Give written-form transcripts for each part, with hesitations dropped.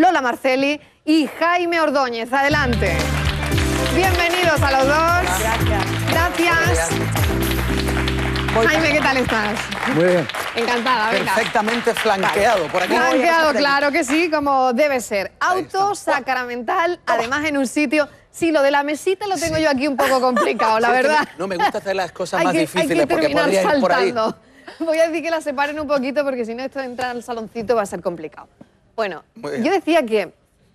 Lola Marcelli y Jaime Ordóñez. Adelante. Bienvenidos a los dos. Gracias. Jaime, ¿qué tal estás? Muy bien. Encantada, venga. Perfectamente flanqueado. Por aquí. Flanqueado, claro que sí, como debe ser. Auto sacramental, además en un sitio... Sí, lo de la mesita lo tengo yo aquí un poco complicado, la verdad. No, me gusta hacer las cosas más difíciles hay que porque podría ir por ahí. Voy a decir que la separen un poquito porque si no esto de entrar al saloncito va a ser complicado. Bueno, yo decía que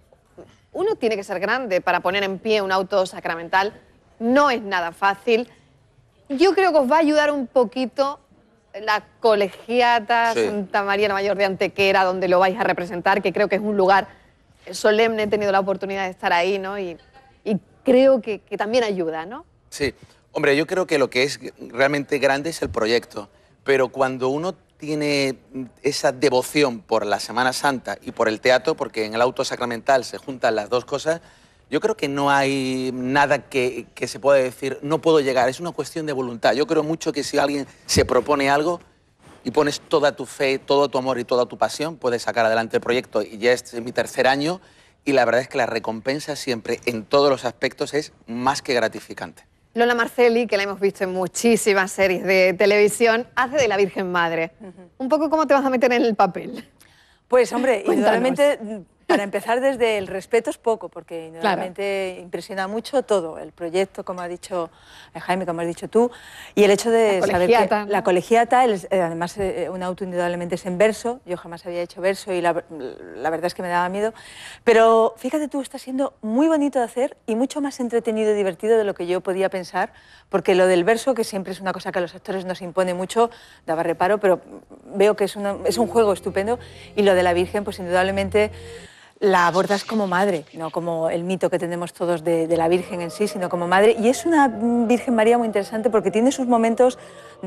uno tiene que ser grande para poner en pie un auto sacramental. No es nada fácil. Yo creo que os va a ayudar un poquito la colegiata Santa María la Mayor de Antequera, donde lo vais a representar, que creo que es un lugar solemne. He tenido la oportunidad de estar ahí, ¿no? Y creo que también ayuda, ¿no? Sí. Hombre, yo creo que lo que es realmente grande es el proyecto. Pero cuando uno tiene esa devoción por la Semana Santa y por el teatro, porque en el auto sacramental se juntan las dos cosas, yo creo que no hay nada que se pueda decir, no puedo llegar. Es una cuestión de voluntad. Yo creo mucho que si alguien se propone algo y pones toda tu fe, todo tu amor y toda tu pasión, puedes sacar adelante el proyecto. Y ya este es mi tercer año y la verdad es que la recompensa siempre, en todos los aspectos, es más que gratificante. Lola Marcelli, que la hemos visto en muchísimas series de televisión, hace de la Virgen Madre. Un poco, ¿cómo te vas a meter en el papel? Pues, hombre, indudablemente, para empezar desde el respeto es poco, porque indudablemente impresiona mucho todo, el proyecto, como ha dicho Jaime, como has dicho tú, y el hecho de saber que la colegiata, además un auto indudablemente es en verso, yo jamás había hecho verso y la verdad es que me daba miedo, pero fíjate tú, está siendo muy bonito de hacer y mucho más entretenido y divertido de lo que yo podía pensar, porque lo del verso, que siempre es una cosa que a los actores nos impone mucho, daba reparo, pero veo que es un juego estupendo, y lo de la Virgen, pues indudablemente la abordas como madre, no como el mito que tenemos todos de la Virgen en sí, sino como madre. Y es una Virgen María muy interesante porque tiene sus momentos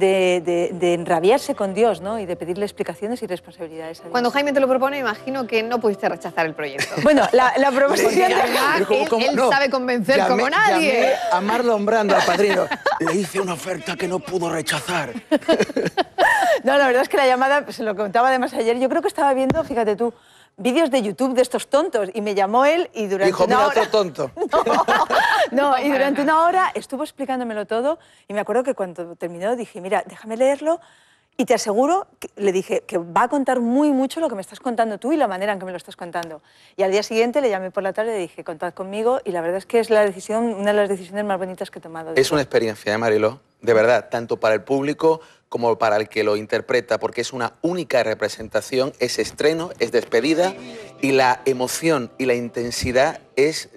de enrabiarse con Dios, ¿no? Y de pedirle explicaciones y responsabilidades a Dios. Cuando Jaime te lo propone, imagino que no pudiste rechazar el proyecto. Bueno, la proposición... Él sabe convencer como nadie. Llamé a Marlon Brando, al padrino. Le hice una oferta que no pudo rechazar. No, la verdad es que la llamada, se lo contaba además ayer, yo creo que estaba viendo, fíjate tú, vídeos de YouTube de estos tontos y me llamó él y durante Dijo, una hora... otro tonto. No, y durante una hora estuvo explicándomelo todo y me acuerdo que cuando terminó dije, mira, déjame leerlo y te aseguro, le dije, que va a contar muy mucho lo que me estás contando tú y la manera en que me lo estás contando. Y al día siguiente le llamé por la tarde y le dije, contad conmigo, y la verdad es que es una de las decisiones más bonitas que he tomado. Es una experiencia, Mariló, de verdad, tanto para el público como para el que lo interpreta, porque es una única representación, es estreno, es despedida, y la emoción y la intensidad es...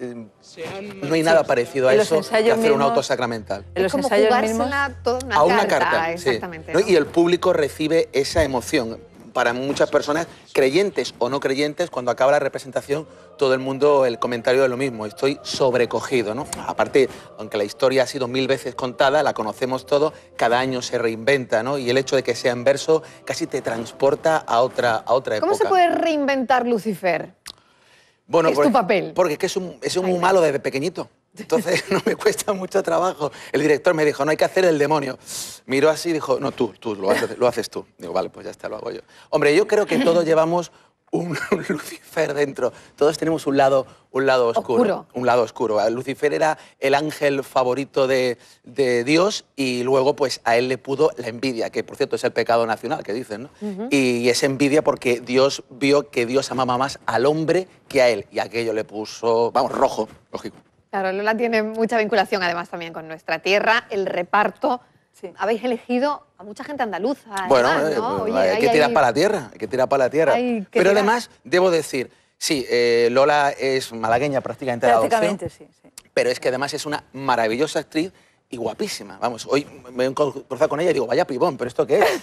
no hay nada parecido a eso que hacer un auto sacramental. Es como jugársela toda una carta. Exactamente. ¿no? Y el público recibe esa emoción. Para muchas personas, creyentes o no creyentes, cuando acaba la representación, todo el mundo, el comentario es lo mismo, estoy sobrecogido, ¿no? Aparte, aunque la historia ha sido 1000 veces contada, la conocemos todo, cada año se reinventa, ¿no? Y el hecho de que sea en verso casi te transporta a otra época. ¿Cómo se puede reinventar Lucifer? Bueno, es tu papel. Porque es un muy malo desde pequeñito. Entonces no me cuesta mucho trabajo. El director me dijo, no hay que hacer el demonio. Miró así y dijo, no, tú lo haces tú. Digo, vale, pues ya está, lo hago yo. Hombre, yo creo que todos llevamos un Lucifer dentro. Todos tenemos un lado oscuro. Un lado oscuro. Lucifer era el ángel favorito de Dios y luego pues a él le pudo la envidia, que por cierto es el pecado nacional que dicen, ¿no? Y es envidia porque Dios vio que Dios amaba más al hombre que a él. Y aquello le puso, vamos, rojo, lógico. Claro, Lola tiene mucha vinculación además también con nuestra tierra, el reparto. Sí. Habéis elegido a mucha gente andaluza. Bueno, además, ¿no? Oye, hay que tirar para la tierra, hay que tirar para la tierra. Pero además, debo decir, sí, Lola es malagueña prácticamente de adopción. Sí. Pero es que además es una maravillosa actriz y guapísima. Vamos, hoy me he cruzado con ella y digo, vaya pibón, ¿pero esto qué es?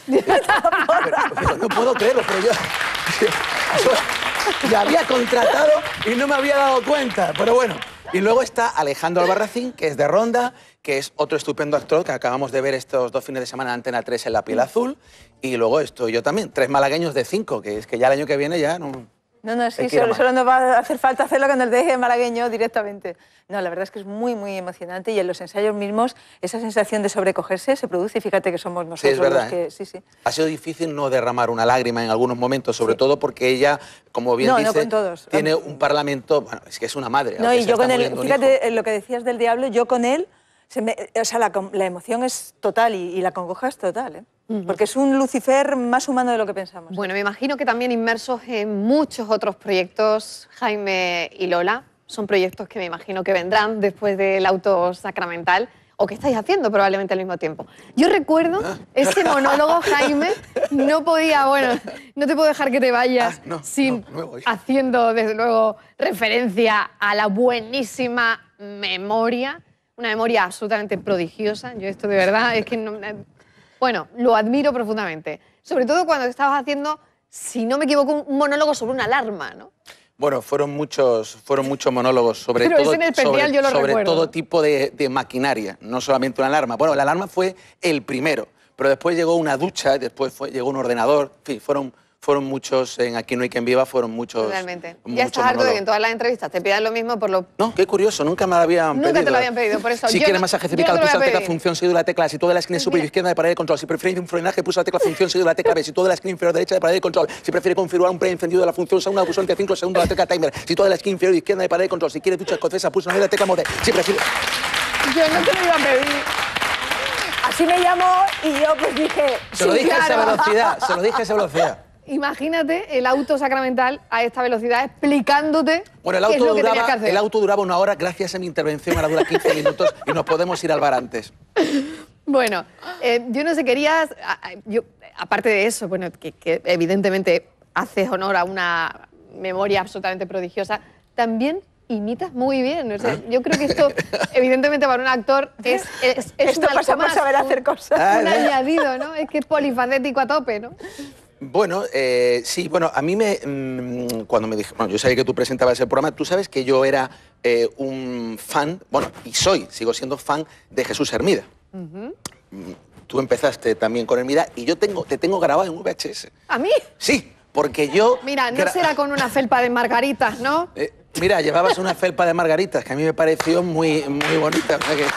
Pero no puedo creerlo, pero yo la había contratado y no me había dado cuenta, pero bueno. Y luego está Alejandro Albarracín, que es de Ronda, que es otro estupendo actor que acabamos de ver estos 2 fines de semana en Antena 3 en La Piel Azul. Y luego estoy yo también, 3 malagueños de 5, que es que ya el año que viene ya no... No, sí, solo nos va a hacer falta hacerlo con el deje malagueño directamente. No, la verdad es que es muy, muy emocionante y en los ensayos mismos esa sensación de sobrecogerse se produce y fíjate que somos nosotros sí, es verdad, los que... Sí. Ha sido difícil no derramar una lágrima en algunos momentos, sobre todo porque ella, como bien dice, tiene un parlamento, bueno, es que es una madre. No, y yo con él, fíjate lo que decías del diablo, yo con él, o sea, la emoción es total y la congoja es total, ¿eh? Porque es un Lucifer más humano de lo que pensamos. Bueno, me imagino que también inmersos en muchos otros proyectos, Jaime y Lola. Son proyectos que me imagino que vendrán después del auto sacramental o que estáis haciendo probablemente al mismo tiempo. Yo recuerdo ese monólogo, Jaime, no podía, bueno, no te puedo dejar que te vayas sin haciendo, desde luego, referencia a la buenísima memoria, una memoria absolutamente prodigiosa. Yo esto de verdad es que no... Bueno, lo admiro profundamente. Sobre todo cuando estabas haciendo, si no me equivoco, un monólogo sobre una alarma, ¿no? Bueno, fueron muchos monólogos sobre todo tipo de maquinaria, no solamente una alarma. Bueno, la alarma fue el primero, pero después llegó una ducha, después llegó un ordenador, en fin, fueron muchos, en Aquí no hay quien viva, fueron muchos. Realmente. Ya estás harto de que en todas las entrevistas te pidan lo mismo por lo... No, qué curioso, nunca me lo habían pedido. Nunca te lo habían pedido, por eso. Si quieres masaje cervical, pulsa la tecla función seguido de la tecla, si toda la esquina superior izquierda de pared de control, si prefiere un frenaje, pulsa la tecla función seguido de la tecla B, si toda la esquina inferior derecha de pared de control, si prefiere configurar un preencendido de la función segunda, pulsa entre 5 segundos la tecla timer, si toda la esquina inferior izquierda de pared de control, si quiere ducha escocesa, pulsa la tecla mode, si prefiere... Yo no te lo iba a pedir. Así me llamó y yo pues dije... Se lo dije a esa velocidad, se lo dije a esa velocidad. Imagínate el auto sacramental a esta velocidad explicándote bueno, qué es lo que tenías que hacer. El auto duraba 1 hora, gracias a mi intervención ahora dura 15 minutos y nos podemos ir al bar antes. Bueno, yo no sé, querías... aparte de eso, bueno, que evidentemente haces honor a una memoria absolutamente prodigiosa, también imitas muy bien. O sea, yo creo que esto, evidentemente, para un actor es esto pasa por saber hacer cosas. Un añadido, ¿no? Es que es polifacético a tope, ¿no? Bueno, sí, bueno, a mí cuando me dije, bueno, yo sabía que tú presentabas el programa, tú sabes que yo era un fan, bueno, y sigo siendo fan de Jesús Hermida. Tú empezaste también con Hermida y yo te tengo grabado en VHS. ¿A mí? Sí, porque yo... Mira, no será con una felpa de margaritas, ¿no? Mira, llevabas una felpa de margaritas, que a mí me pareció muy bonita. O sea que...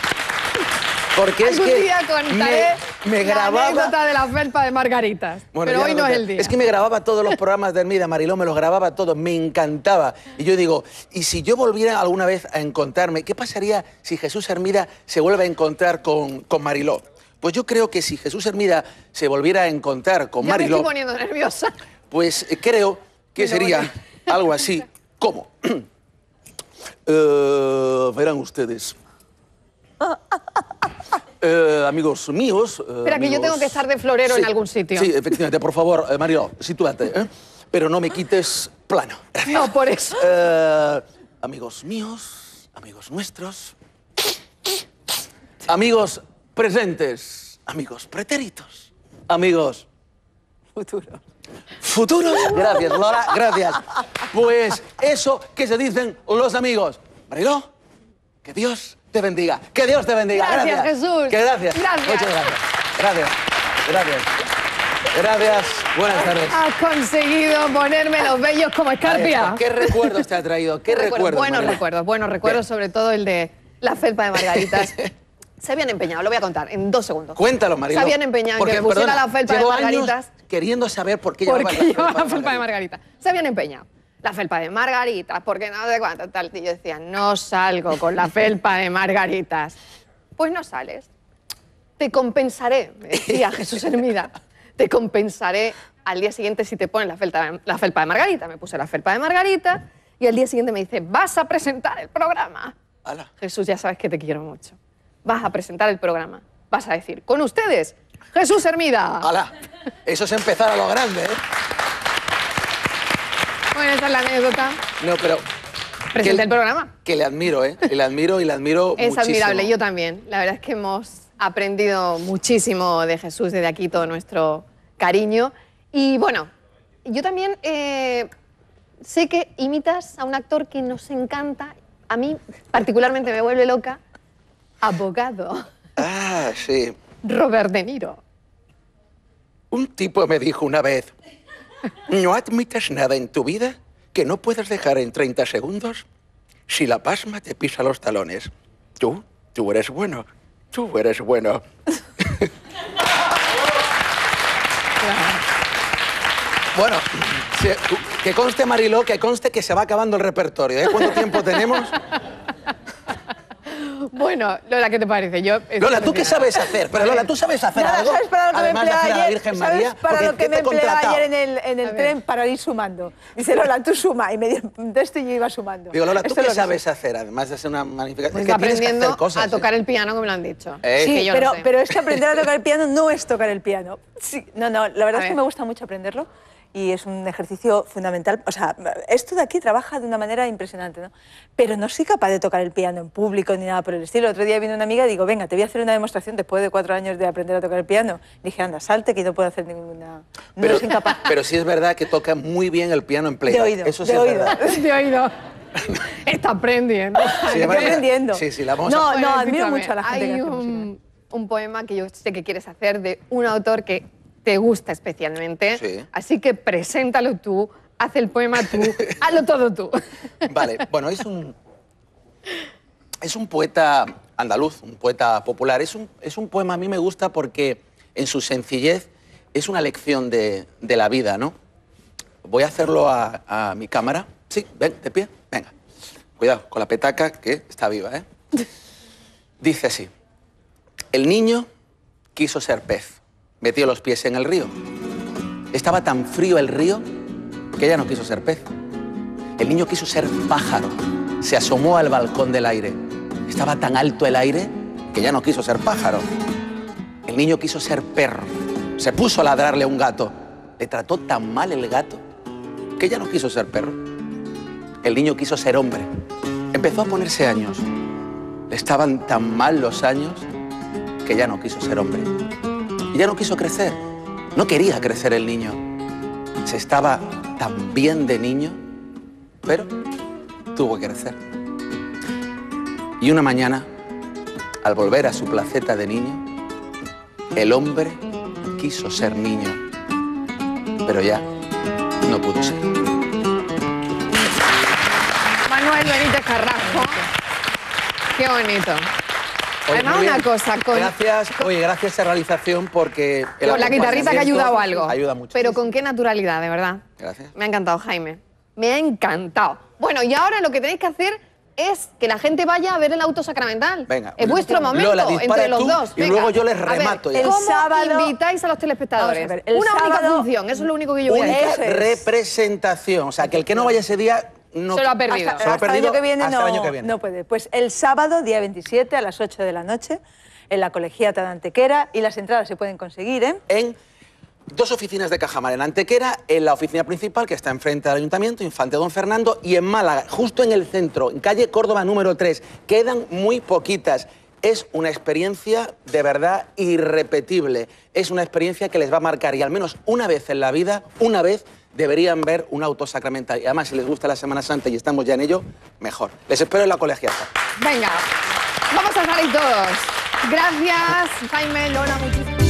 Porque es que día contaré me grababa... la anécdota de la felpa de margaritas, bueno, pero hoy no es el día. Es que me grababa todos los programas de Hermida, Mariló, me los grababa todos, me encantaba. Y yo digo, ¿y si yo volviera alguna vez a encontrarme, qué pasaría si Jesús Hermida se vuelve a encontrar con Mariló? Pues yo creo que si Jesús Hermida se volviera a encontrar con Mariló... Me estoy poniendo nerviosa. Pues creo que sería algo así como... verán ustedes... amigos míos... Espera, que yo tengo que estar de florero en algún sitio. Sí, efectivamente. Por favor, Mariló, sitúate, pero no me quites plano. No, por eso. Amigos míos, amigos nuestros, amigos presentes, amigos pretéritos, amigos... futuros. ¿Futuros? Gracias, Lola, gracias. Pues eso que se dicen los amigos. Mariló, que Dios... te bendiga. Que Dios te bendiga. Gracias, Jesús. Que gracias. Gracias. Muchas gracias. Gracias. Gracias. Gracias. Buenas tardes. Has conseguido ponerme los vellos como escarpia. ¿Qué recuerdos te ha traído? ¿Qué recuerdos? Buenos recuerdos, sobre todo el de la felpa de margaritas. Se habían empeñado, lo voy a contar en 2 segundos. Cuéntalo, Mariló. Se habían empeñado en que me pusiera la felpa de margaritas. Años queriendo saber por qué llevaba la felpa de margaritas. Se habían empeñado. La felpa de margaritas, porque no sé cuánto, tal. Y yo decía, no salgo con la felpa de margaritas. Pues no sales. Te compensaré, me decía Jesús Hermida. Te compensaré al día siguiente si te pones la felpa de margarita. Me puse la felpa de margarita y al día siguiente me dice, vas a presentar el programa. Ala. Jesús, ya sabes que te quiero mucho. Vas a presentar el programa. Vas a decir, con ustedes, Jesús Hermida. Ala, eso es empezar a lo grande, ¿eh? Bueno, esa es la anécdota. No, pero... Presenté el programa. Que le admiro, ¿eh? Le admiro y le admiro es muchísimo. Admirable, yo también. La verdad es que hemos aprendido muchísimo de Jesús, desde aquí todo nuestro cariño. Y bueno, yo también sé que imitas a un actor que nos encanta, a mí particularmente me vuelve loca, abogado. Ah, sí. Robert De Niro. Un tipo me dijo una vez, ¿No admites nada en tu vida que no puedes dejar en 30 segundos? Si la pasma te pisa los talones. Tú eres bueno. Tú eres bueno. Bueno, que conste, Mariló, que conste que se va acabando el repertorio, ¿eh? ¿Cuánto tiempo tenemos? Bueno, Lola, ¿qué te parece? Lola, ¿tú qué sabes hacer? Pero Lola, ¿tú sabes hacer algo? ¿Sabes para lo que Además me de hacer a la ayer, Virgen ¿sabes María? para lo que me empleaba ayer en el ver. tren para ir sumando? Dice, Lola, tú suma. Y me dio de esto y yo iba sumando. Digo, Lola, ¿tú Esto es qué lo que sabes sé. hacer? Además de hacer una magnificación. Pues Es que tienes que aprendiendo hacer cosas, a tocar el piano, como me lo han dicho. Sí, Que yo no sé. pero es que aprender a tocar el piano no es tocar el piano. Sí, no, la verdad es que me gusta mucho aprenderlo y es un ejercicio fundamental. O sea, esto de aquí trabaja de una manera impresionante, ¿no? Pero no soy capaz de tocar el piano en público ni nada por el estilo. El otro día vino una amiga y digo, venga, te voy a hacer una demostración después de 4 años de aprender a tocar el piano. Dije, anda, salte que no puedo hacer ninguna... No soy incapaz. Pero sí es verdad que toca muy bien el piano en playback. De oído, Eso sí de es oído. verdad. De oído. Está aprendiendo. Sí, Estoy aprendiendo. Sí, la vamos No, a... no, admiro escúchame, mucho a la gente que hay hace música. un poema que yo sé que quieres hacer de un autor que te gusta especialmente. Sí. Así que preséntalo tú, haz el poema tú, hazlo todo tú. Vale, bueno, es un poeta andaluz, un poeta popular. Es un poema, a mí me gusta porque en su sencillez es una lección de la vida, ¿no? Voy a hacerlo a mi cámara. Sí, ven, de pie, venga. Cuidado con la petaca, que está viva, ¿eh? Dice así. El niño quiso ser pez. Metió los pies en el río. Estaba tan frío el río que ya no quiso ser pez. El niño quiso ser pájaro. Se asomó al balcón del aire. Estaba tan alto el aire que ya no quiso ser pájaro. El niño quiso ser perro. Se puso a ladrarle a un gato. Le trató tan mal el gato que ya no quiso ser perro. El niño quiso ser hombre. Empezó a ponerse años. Le estaban tan mal los años que ya no quiso ser hombre. Y ya no quiso crecer. No quería crecer el niño. Se estaba tan bien de niño, pero tuvo que crecer. Y una mañana, al volver a su placeta de niño, el hombre quiso ser niño, pero ya no pudo ser. Manuel Benítez Carrasco. Qué bonito. Oye, Además, muy bien. una cosa, Gracias a realización porque... con la guitarrita que ha ayudado algo. Ayuda mucho. Pero con qué naturalidad, de verdad. Gracias. Me ha encantado, Jaime. Me ha encantado. Bueno, y ahora lo que tenéis que hacer es que la gente vaya a ver el auto sacramental. Venga. Es vuestro momento, Lola, dispara entre los tú dos. y Venga. luego yo les A ver, remato ya. El ¿cómo sábado- invitáis a los telespectadores? Vamos a ver, el Una única sábado- función, eso es lo único que yo voy a Única decir. Eso es. representación. O sea, que el que no vaya ese día... No, Se lo ha perdido. Se lo ha Hasta el perdido año que viene hasta no, el año que viene. no puede. Pues el sábado, día 27, a las 8 de la noche, en la Colegiata de Antequera, y las entradas se pueden conseguir En 2 oficinas de Cajamar, en Antequera, en la oficina principal, que está enfrente del Ayuntamiento, Infante Don Fernando, y en Málaga, justo en el centro, en calle Córdoba número 3. Quedan muy poquitas. Es una experiencia de verdad irrepetible. Es una experiencia que les va a marcar, y al menos una vez en la vida, una vez, deberían ver un auto sacramental. Y además, si les gusta la Semana Santa y estamos ya en ello, mejor. Les espero en la Colegiata. Venga, vamos a salir todos. Gracias, Jaime, Lola, muchísimas